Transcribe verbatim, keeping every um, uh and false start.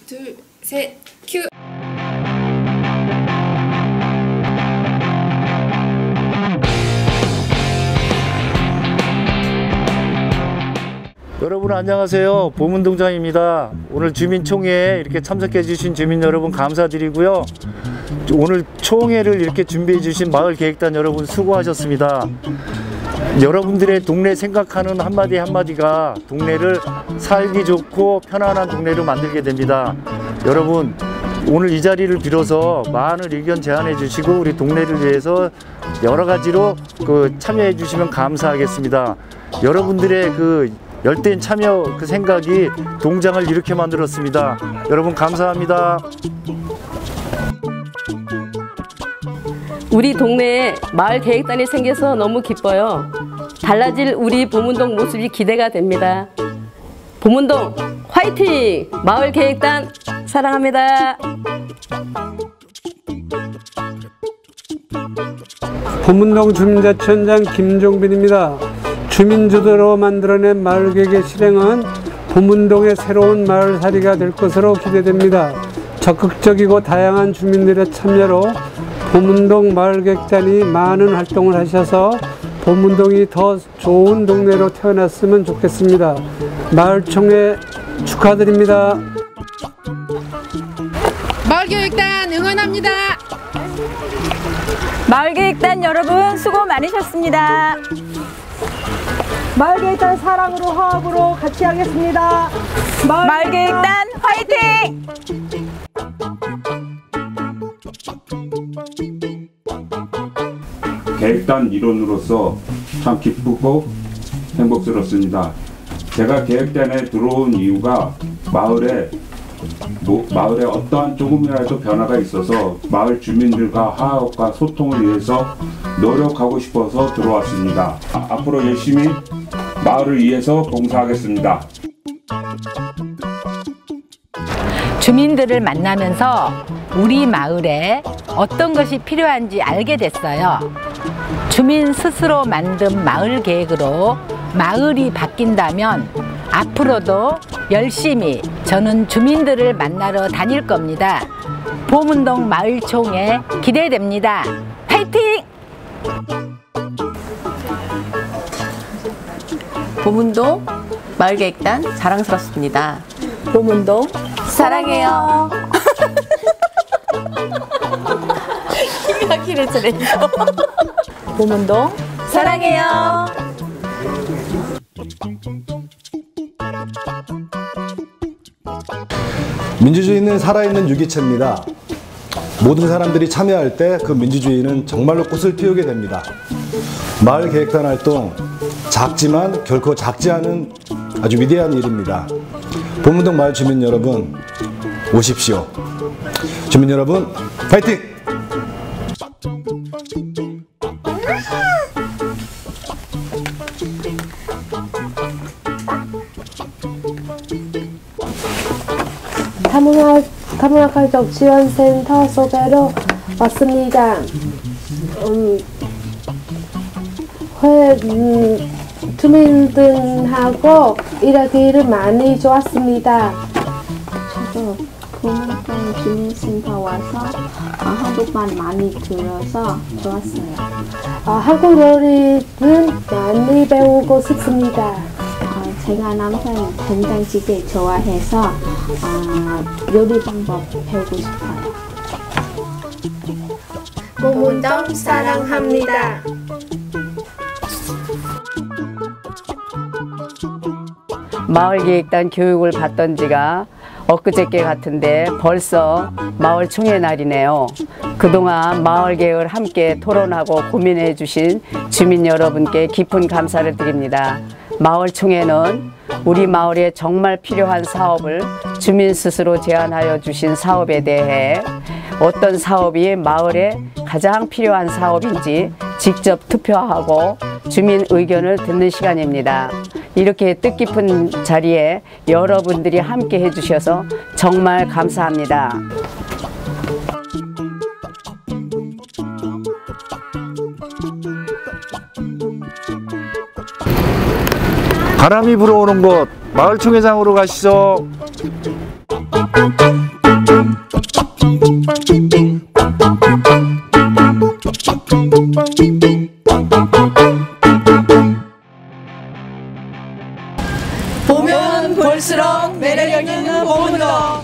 둘, 셋, 큐! 여러분 안녕하세요. 보문동장입니다. 오늘 주민총회에 이렇게 참석해 주신 주민 여러분 감사드리고요. 오늘 총회를 이렇게 준비해 주신 마을계획단 여러분 수고하셨습니다. 여러분들의 동네 생각하는 한마디 한마디가 동네를 살기 좋고 편안한 동네로 만들게 됩니다. 여러분 오늘 이 자리를 빌어서 많은 의견 제안해 주시고 우리 동네를 위해서 여러 가지로 그 참여해 주시면 감사하겠습니다. 여러분들의 그 열띤 참여 그 생각이 동장을 이렇게 만들었습니다. 여러분 감사합니다. 우리 동네에 마을계획단이 생겨서 너무 기뻐요. 달라질 우리 보문동 모습이 기대가 됩니다. 보문동 화이팅! 마을계획단 사랑합니다. 보문동 주민자치원장 김종빈입니다. 주민주도로 만들어낸 마을계획의 실행은 보문동의 새로운 마을살이가 될 것으로 기대됩니다. 적극적이고 다양한 주민들의 참여로 보문동 마을계획단이 많은 활동을 하셔서 보문동이 더 좋은 동네로 태어났으면 좋겠습니다. 마을총회 축하드립니다. 마을계획단 응원합니다. 마을계획단 여러분 수고 많으셨습니다. 마을계획단 사랑으로 화합으로 같이 하겠습니다. 마을계획단 화이팅! 계획단 일원으로서 참 기쁘고 행복스럽습니다. 제가 계획단에 들어온 이유가 마을에 노, 마을에 어떠한 조금이라도 변화가 있어서 마을 주민들과 화합과 소통을 위해서 노력하고 싶어서 들어왔습니다. 아, 앞으로 열심히 마을을 위해서 봉사하겠습니다. 주민들을 만나면서 우리 마을에 어떤 것이 필요한지 알게 됐어요. 주민 스스로 만든 마을 계획으로 마을이 바뀐다면 앞으로도 열심히 저는 주민들을 만나러 다닐 겁니다. 보문동 마을총회 기대됩니다. 파이팅! 보문동 마을계획단 자랑스럽습니다. 보문동 사랑해요. 힘이 막히네 저래. 보문동 사랑해요. 민주주의는 살아있는 유기체입니다. 모든 사람들이 참여할 때 그 민주주의는 정말로 꽃을 피우게 됩니다. 마을계획단 활동 작지만 결코 작지 않은 아주 위대한 일입니다. 보문동 마을 주민 여러분 오십시오. 주민 여러분 파이팅! 다문화, 다문화가족 지원센터 소개로 왔습니다. 음, 회, 음, 주민들하고 일하기를 많이 좋았습니다. 저도 보문동 주민센터 와서 아, 한국말 많이 들어서 좋았어요. 아, 한국 요리는 많이 배우고 싶습니다. 어, 제가 남편 된장찌개 좋아해서 어, 요리 방법 배우고 싶어요. 보문동 사랑합니다. 마을계획단 교육을 받던 지가 엊그저께 같은데 벌써 마을총회 날이네요. 그동안 마을계획을 함께 토론하고 고민해 주신 주민 여러분께 깊은 감사를 드립니다. 마을총회는 우리 마을에 정말 필요한 사업을 주민 스스로 제안하여 주신 사업에 대해 어떤 사업이 마을에 가장 필요한 사업인지 직접 투표하고 주민 의견을 듣는 시간입니다. 이렇게 뜻깊은 자리에 여러분들이 함께 해주셔서 정말 감사합니다. 바람이 불어오는 곳 마을총회장으로 가시죠. 보면 볼수록 매력 있는 보문동.